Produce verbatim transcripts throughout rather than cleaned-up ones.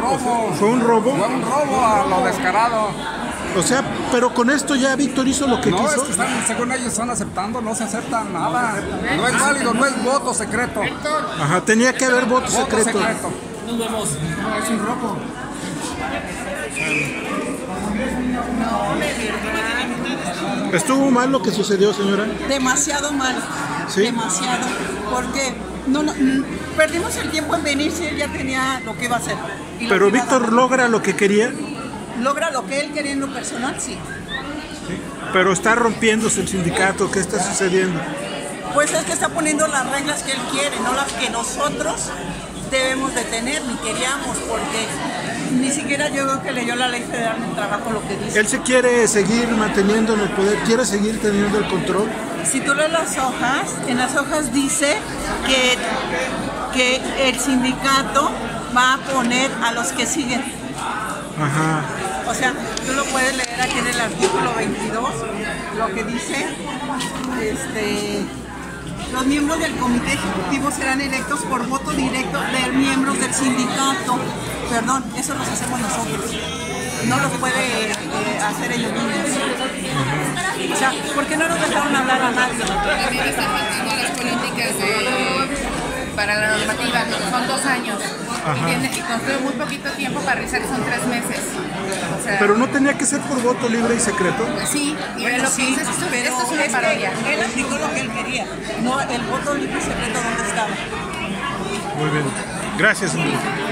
robo. ¿Fue un robo? Fue un robo a lo descarado. O sea, pero con esto ya Víctor hizo lo que no, quiso. No, es que están, según ellos están aceptando, no se acepta nada. No es válido, no es voto secreto. Ajá, tenía que haber voto, voto secreto. secreto. Nos vemos. No, es un robo. No, de verdad. ¿Estuvo mal lo que sucedió, señora? Demasiado mal. ¿Sí? Demasiado. Porque no, no, perdimos el tiempo en venir si él ya tenía lo que iba a hacer. Y Pero Víctor logra lo que quería. Logra lo que él quería en lo personal, sí. Sí. Pero está rompiéndose el sindicato. ¿Qué está sucediendo? Pues es que está poniendo las reglas que él quiere, no las que nosotros debemos de tener, ni queríamos, porque ni siquiera yo creo que leyó la Ley Federal del Trabajo lo que dice. Él se quiere seguir manteniendo en el poder, quiere seguir teniendo el control. Si tú lees las hojas, en las hojas dice que, que el sindicato va a poner a los que siguen. Ajá. O sea, tú lo puedes leer aquí en el artículo veintidós, lo que dice, este... Los miembros del comité ejecutivo serán electos por voto directo de miembros del sindicato. Perdón, eso lo hacemos nosotros. No lo puede eh, hacer ellos mismos. O sea, ¿por qué no nos dejaron hablar a nadie? También están faltando las políticas de, para la normativa. Son dos años. Y, tiene, y construye muy poquito tiempo para revisar, que son tres meses. O sea, pero no tenía que ser por voto libre y secreto. Sí, y bueno, lo sí, que dice es esto, pero esto es una es parodia. que él aplicó lo que él quería. No, el voto libre y secreto, ¿dónde estaba? Muy bien. Gracias, señor.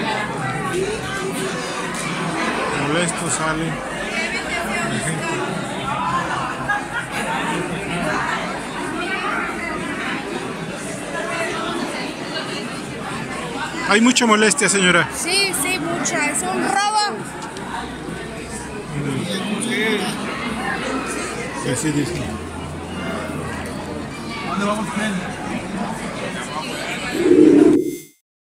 Molesto sale. La gente. Hay mucha molestia, señora. Sí, sí, mucha. Es un robo. Así dice. ¿Dónde vamos a ir?